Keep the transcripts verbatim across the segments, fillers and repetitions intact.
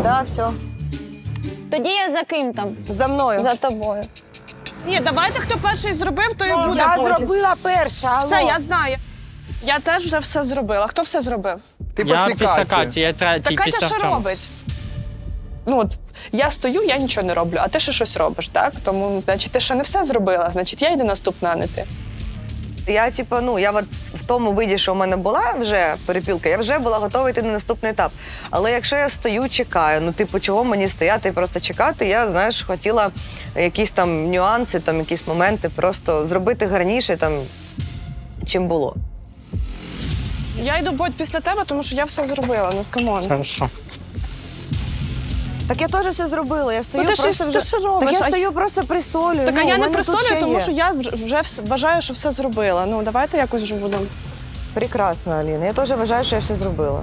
Да, все. Тоді я за ким там? За мною. За тобою. Ні, давайте, хто перший зробив, то і Ну, буде я потім. зробила перша, алло. Все, я знаю. Я теж вже все зробила. Хто все зробив? Ти Я після після Каті. Каті, я третій Та Катя після що Артема. робить? Ну от, я стою, я нічого не роблю, а ти ще щось робиш, так? Тому, значить, ти ще не все зробила, значить, я йду наступна, а не ти. Я, типу, ну, я от в тому виді, що в мене була вже перепілка, я вже була готова йти на наступний етап. Але якщо я стою, чекаю, ну, типу, чого мені стояти і просто чекати, я, знаєш, хотіла якісь там нюанси, там, якісь моменти просто зробити гарніше, там, чим було. Я йду, Бодь, після тебе, тому що я все зробила, ну, камон. Хорошо. Так я теж все зробила, я стою Ну, ти ж- просто ти вже... ж робиш, Так я а- стою просто присолюю. Так, ну, а я в не мене тут ще присолюю, тому є. що я вже вс- вважаю, що все зробила. Ну, давайте якось вже будемо. Прекрасно, Аліна, я теж вважаю, що я все зробила.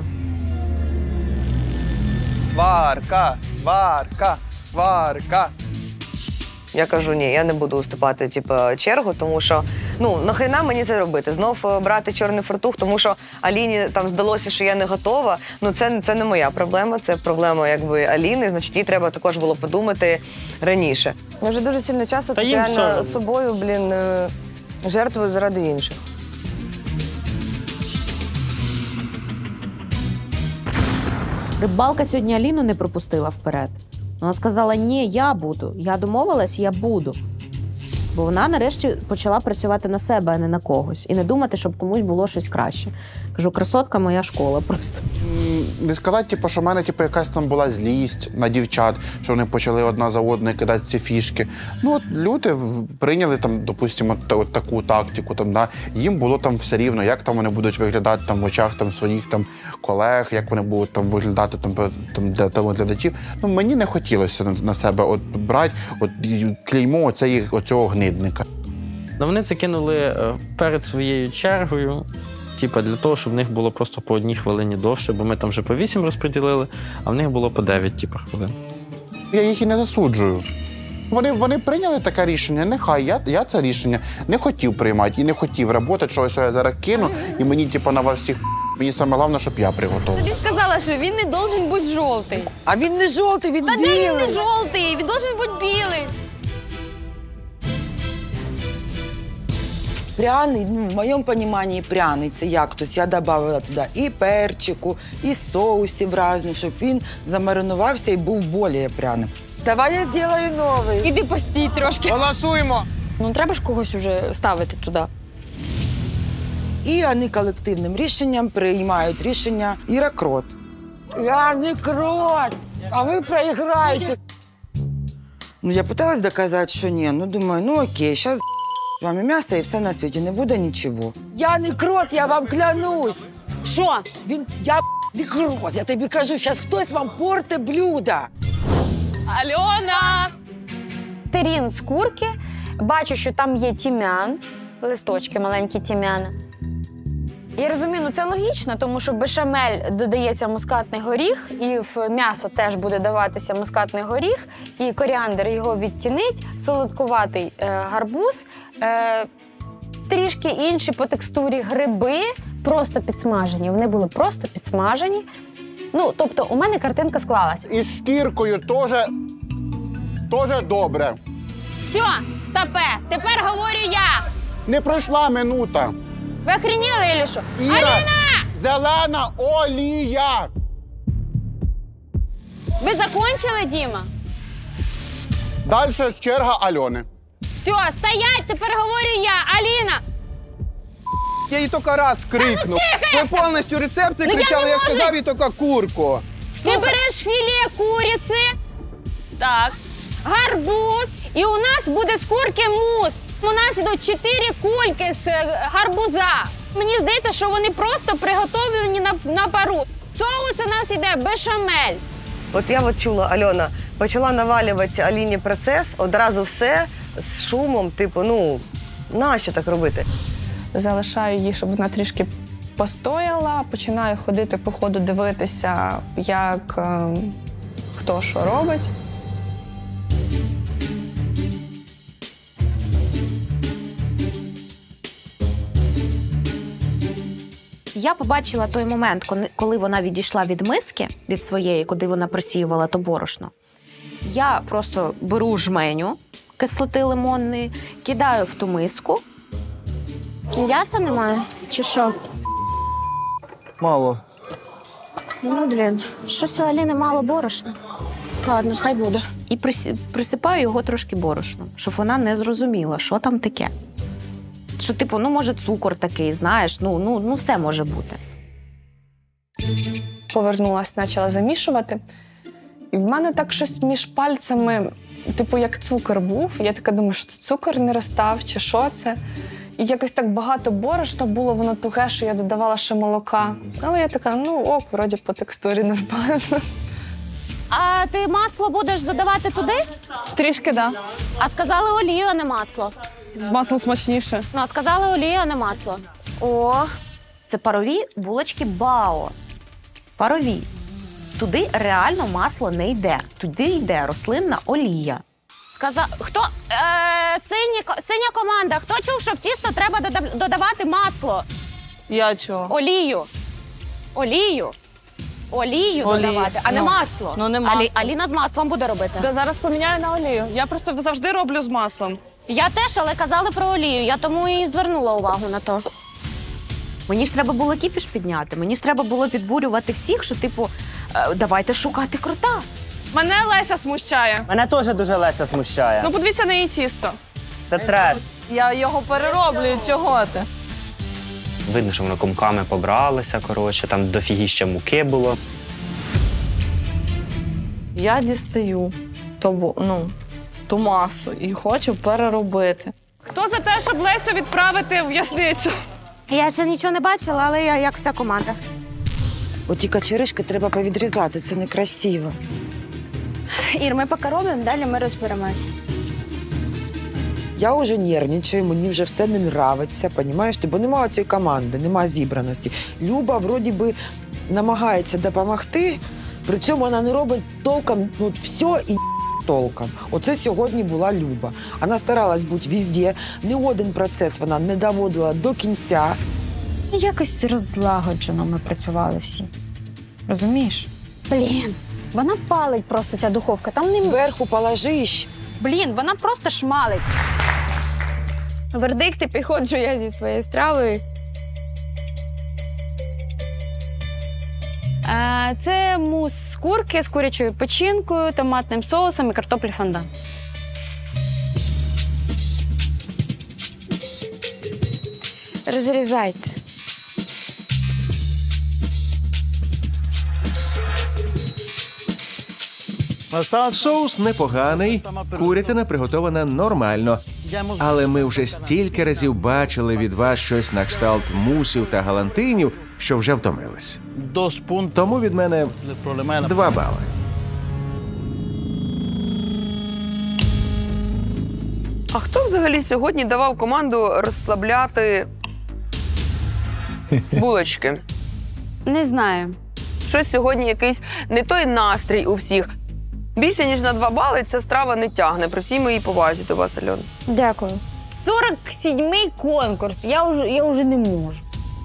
Сварка, сварка, сварка. Я кажу, ні, я не буду уступати типу, чергу, тому що, ну, нахрена мені це робити? Знов е, брати чорний фартух, тому що Аліні там здалося, що я не готова. Ну, це, це не моя проблема, це проблема, якби, Аліни, значить, їй треба також було подумати раніше. Я вже дуже сильно часто Та тут їм все реально одно. собою, блін, е, жертвую заради інших. Рибалка сьогодні Аліну не пропустила вперед. Вона сказала, ні, я буду. Я домовилась, я буду. Бо вона нарешті почала працювати на себе, а не на когось. І не думати, щоб комусь було щось краще. Кажу, красотка моя школа просто. Не сказати, типу, що в мене типу, якась там була злість на дівчат, що вони почали одна за одною кидати ці фішки. Ну, от люди в- прийняли там, допустимо, та- от таку тактику. Там, да. Їм було там все рівно, як там вони будуть виглядати там, в очах там, своїх там, колег, як вони будуть там, виглядати там, по- там, для телеглядачів. Ну, мені не хотілося на, на себе от, брати от, і клеймо оцеї, оцього гнидника. Ну, вони це кинули е, перед своєю чергою, типа для того, щоб в них було просто по одній хвилині довше, бо ми там вже по вісім розподілили, а в них було по дев'ять типу, хвилин. Я їх і не засуджую. Вони, вони прийняли таке рішення, нехай, я, я це рішення не хотів приймати і не хотів працювати, що ось я зараз кину, і мені типу, на вас всіх, мені саме головне, щоб я приготував. Тобі сказала, що він не должен бути жовтий. А він не жовтий, він Та де білий. він не жовтий? Він должен бути білий. Пряний, ну, в моєму розумінні пряний це як? Тобто я додавала туди і перчику, і соусів різних, щоб він замаринувався і був більш пряним. Давай я зроблю новий. Іди постій трошки. Голосуємо! Ну, треба ж когось уже ставити туди. І вони колективним рішенням приймають рішення Іра Крот. Я не крот, а ви проіграєте. Ну, я питалась доказати, що ні. Ну, думаю, ну окей, зараз з вами м'ясо і все на світі, не буде нічого. Я не крот, я вам клянусь. Що? Він, я не крот, я тобі кажу, зараз хтось вам порте блюдо. Альона! Терін з курки. Бачу, що там є тім'ян, листочки маленькі тім'яна. Я розумію, ну це логічно, тому що в бешамель додається мускатний горіх, і в м'ясо теж буде даватися мускатний горіх, і коріандр його відтінить, солодкуватий е, гарбуз, е, трішки інші по текстурі гриби, просто підсмажені. Вони були просто підсмажені. Ну, тобто у мене картинка склалась. І з шкіркою теж, теж добре. Все, стопе, тепер говорю я. Не пройшла минута. Ви охреніли, чи що? Іра, Аліна! зелена олія! Ви закончили, Діма? Далі черга Альони. Все, стоять, тепер говорю я. Аліна! Я їй тільки раз крикнув. Ви повністю рецепти Ну, я кричали, не я можу. сказав їй тільки курку. Ти береш філе куриці, Так. гарбуз, і у нас буде з курки мус. У нас йдуть чотири кульки з е, гарбуза. Мені здається, що вони просто приготовлені на, на пару. Соус у нас йде бешамель. От я от чула, Альона, почала навалювати Аліні процес, одразу все з шумом, типу, ну, нащо так робити? Залишаю її, щоб вона трішки постояла, починаю ходити по ходу, дивитися, як е, хто що робить. я побачила той момент, коли- коли вона відійшла від миски, від своєї, куди вона просіювала то борошно. Я просто беру жменю кислоти лимонної, кидаю в ту миску. М'яса немає? Чи що? Мало. Ну, блін, щось у Аліни мало борошна. Ладно, хай буде. І присі- присипаю його трошки борошном, щоб вона не зрозуміла, що там таке. Що, типу, ну, може, цукор такий, знаєш, ну, ну, ну все може бути. Повернулася, почала замішувати. І в мене так щось між пальцями, типу, як цукор був. Я така думаю, що це цукор не розстав, чи що це. І якось так багато борошна було, воно туге, що я додавала ще молока. Але я така, ну ок, вроді по текстурі нормально. А ти масло будеш додавати туди? Трішки, да. А сказали олію, а не масло. З маслом смачніше. Ну, а сказали олію, а не масло. О, це парові булочки Бао. Парові. Туди реально масло не йде. Туди йде рослинна олія. Сказа... Хто? Е, сині... ко- Синя команда. Хто чув, що в тісто треба дода- додавати масло? Я чого? Олію. Олію. Олію Олію. додавати, а не Ну. масло. Ну, не Алі... масло. Аліна з маслом буде робити. Да зараз поміняю на олію. Я просто завжди роблю з маслом. Я теж, але казали про олію. Я тому і звернула увагу на то. Мені ж треба було кіпіш підняти. Мені ж треба було підбурювати всіх, що, типу, е, давайте шукати крута. Мене Леся смущає. Мене теж дуже Леся смущає. Ну, подивіться на її тісто. Це треш. Я його перероблюю, чого ти? Видно, що воно комками побралося, коротше, там дофігіща муки було. Я дістаю ту, ну, ту масу і хочу переробити. Хто за те, щоб Лесю відправити в в'язницю? Я ще нічого не бачила, але я як вся команда. Оті качеришки треба повідрізати, це некрасиво. Ір, ми поки робимо, далі ми розберемось. Я вже нервничаю, мені вже все не нравиться, понімаєш ти? Бо немає цієї команди, немає зібраності. Люба вроді би намагається допомогти, при цьому вона не робить толком ну, все і толком. Оце сьогодні була Люба. Вона старалась бути везде, ні один процес вона не доводила до кінця. Якось розлагоджено ми працювали всі. Розумієш? Блін, вона палить просто ця духовка. Там не... Зверху положиш. Блін, вона просто шмалить. Вердикти підходжу я зі своєю стравою. А, Це мус з курки з курячою печінкою, томатним соусом і картоплі фондан. Розрізайте. Соус непоганий, курятина приготована нормально. Але ми вже стільки разів бачили від вас щось на кшталт мусів та галантинів, що вже втомились. Тому від мене два бали. А хто взагалі сьогодні давав команду розслабляти булочки? Не знаю. Щось сьогодні якийсь не той настрій у всіх. Більше, ніж на два бали ця страва не тягне. При всій моїй повазі до вас, Альон. Дякую. сорок сьомий конкурс. Я вже, я вже не можу.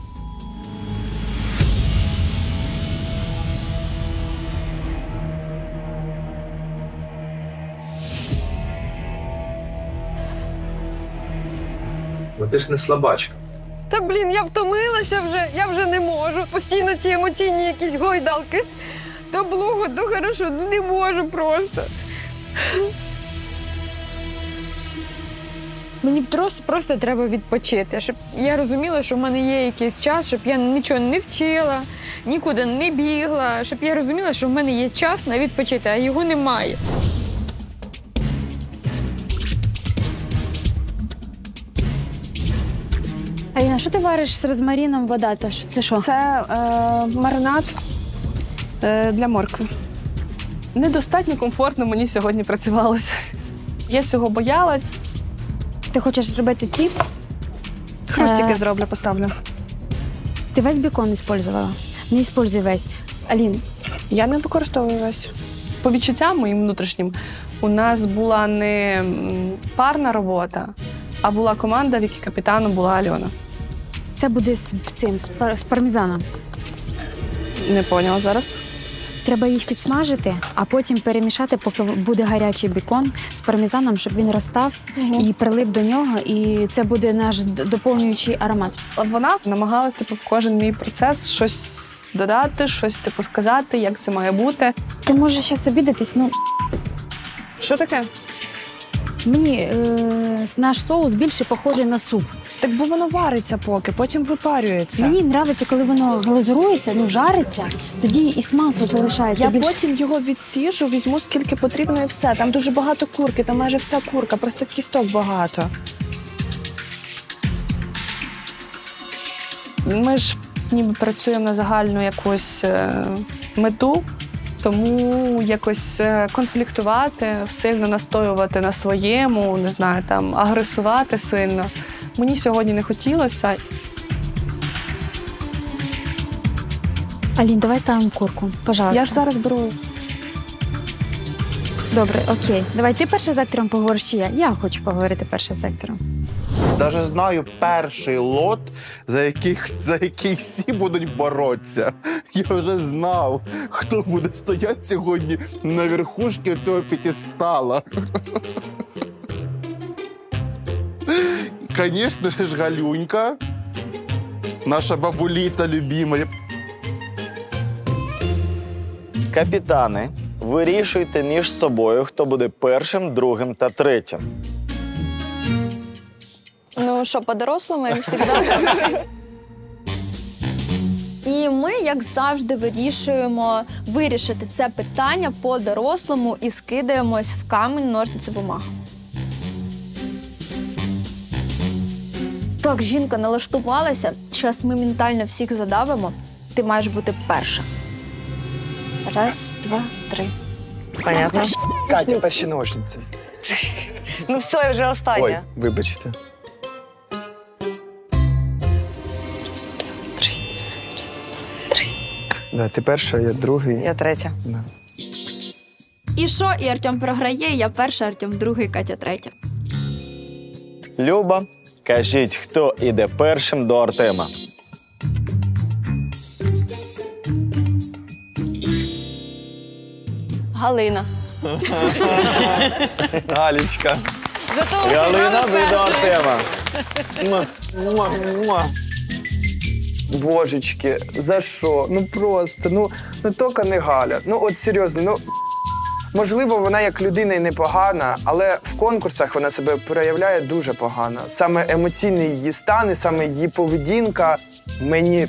Ти ж не слабачка. Та, блін, я втомилася вже, я вже не можу. Постійно ці емоційні якісь гойдалки. То блуго, то хорошо, ну не можу просто. Мені просто, просто треба відпочити, щоб я розуміла, що в мене є якийсь час, щоб я нічого не вчила, нікуди не бігла, щоб я розуміла, що в мене є час на відпочити, а його немає. Аліна, що ти вариш з розмаріном, вода? Це що? Це е, маринад е, для моркви. Недостатньо комфортно мені сьогодні працювалося. Я цього боялась. Ти хочеш зробити ці? Хрустики Е, зроблю, поставлю. Ти весь бекон використовувала? Не використовуй весь. Алін. Я не використовую весь. По відчуттям моїм внутрішнім, у нас була не м, парна робота, а була команда, в якій капітаном була Альона. Це буде з цим, з, пар, з пармезаном. Не поняла зараз. Треба їх підсмажити, а потім перемішати, поки буде гарячий бекон з пармезаном, щоб він розстав угу. і прилип до нього. І це буде наш доповнюючий аромат. Вона намагалась типу, в кожен мій процес щось додати, щось типу, сказати, як це має бути. Ти можеш зараз обідатись, ну... Що таке? Мені е, наш соус більше похожий на суп. Так бо воно вариться поки, потім випарюється. Мені подобається, коли воно глазурується, ну жариться, тоді і смак залишається. Я більше. потім його відсіжу, візьму скільки потрібно і все. Там дуже багато курки, там майже вся курка, просто кісток багато. Ми ж ніби працюємо на загальну якусь е, мету. Тому якось конфліктувати, сильно настоювати на своєму, не знаю, там, агресувати сильно. Мені сьогодні не хотілося. Алін, давай ставимо курку, пожалуйста. Я ж зараз беру. Добре, окей. Давай ти перше з актором поговориш, чи я? Я хочу поговорити перше з актором. Даже знаю перший лот, за яких, за який всі будуть боротися. Я вже знав, хто буде стояти сьогодні на верхушці цього п'ятистала. Звісно ж, Галюнька, наша бабуліта любима. Капітани, вирішуйте між собою, хто буде першим, другим та третім. Ну що, по-дорослому, як завжди. І ми, як завжди, вирішуємо вирішити це питання по-дорослому і скидаємось в камінь, ножниці, бумага. Так, жінка налаштувалася. Зараз ми ментально всіх задавимо. Ти маєш бути перша. Раз, два, три. Понятно. Катя, перші ножниці. Ну все, я вже остання. Ой, вибачте. Раз, два, три. Раз, два, три. Да, ти перша, я другий. Я третя. Да. І що? І Артем програє, я перша, Артем другий, Катя третя. Люба, кажіть, хто іде першим до Артема? Галина. Галічка. Зато Галина буде до Артема. Муа, муа, муа. Божечки, за що? Ну просто, ну, ну тільки не Галя. Ну от серйозно, ну, можливо, вона як людина і непогана, але в конкурсах вона себе проявляє дуже погано. Саме емоційний її стан і саме її поведінка мені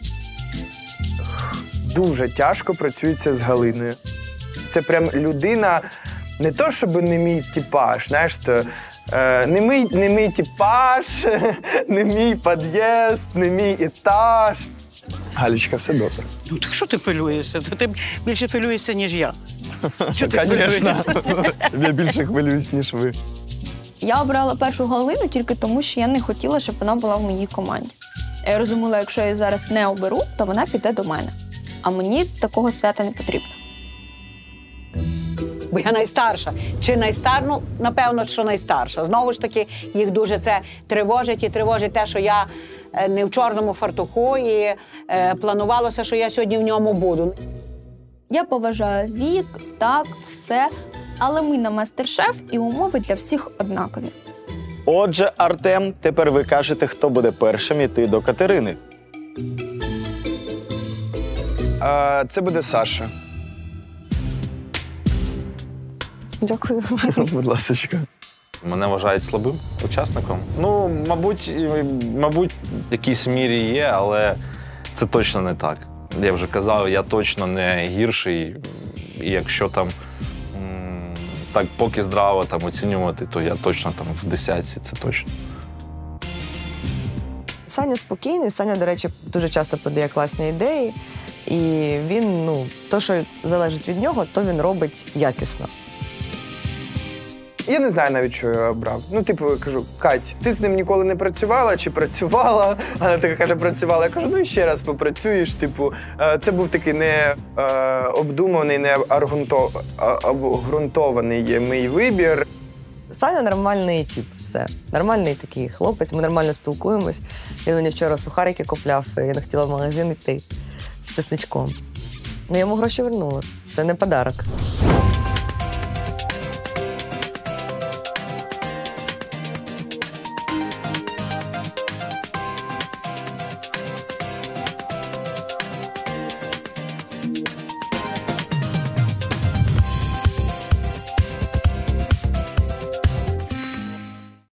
дуже тяжко працюється з Галиною. Це прям людина, не то, щоб не мій типаж, знаєш, то, е, не, мій, не мій типаж, не мій під'їзд, не мій етаж. Галічка, все добре. Ну так що ти хвилюєшся? Ти більше хвилюєшся, ніж я. Що ти Конечно. хвилюєшся? Я більше хвилююсь, ніж ви. Я обрала першу Галину тільки тому, що я не хотіла, щоб вона була в моїй команді. Я розуміла, якщо я її зараз не оберу, то вона піде до мене. А мені такого свята не потрібно. Бо я найстарша. Чи найстар? Ну, напевно, що найстарша. Знову ж таки, їх дуже це тривожить і тривожить те, що я е, не в чорному фартуху і е, планувалося, що я сьогодні в ньому буду. Я поважаю вік, так, все. Але ми на мастер-шеф і умови для всіх однакові. Отже, Артем, тепер ви кажете, хто буде першим іти до Катерини. А, це буде Саша. Дякую. Будь ласка. Мене вважають слабим учасником. Ну, мабуть, мабуть, в якійсь мірі є, але це точно не так. Я вже казав, я точно не гірший. І якщо там м, так поки здраво там оцінювати, то я точно там в десятці, це точно. Саня спокійний, Саня, до речі, дуже часто подає класні ідеї. І він, ну, то, що залежить від нього, то він робить якісно. Я не знаю навіть, що я обрав. Ну, типу, я кажу, Кать, ти з ним ніколи не працювала чи працювала? Вона така каже, працювала. Я кажу, ну і ще раз попрацюєш. Типу, це був такий не обдуманий, не обґрунтований мій вибір. Саня нормальний тип, все. Нормальний такий хлопець, ми нормально спілкуємось. Він мені вчора сухарики купляв, і я не хотіла в магазин йти з чесничком. Ну, я йому гроші вернула. Це не подарок.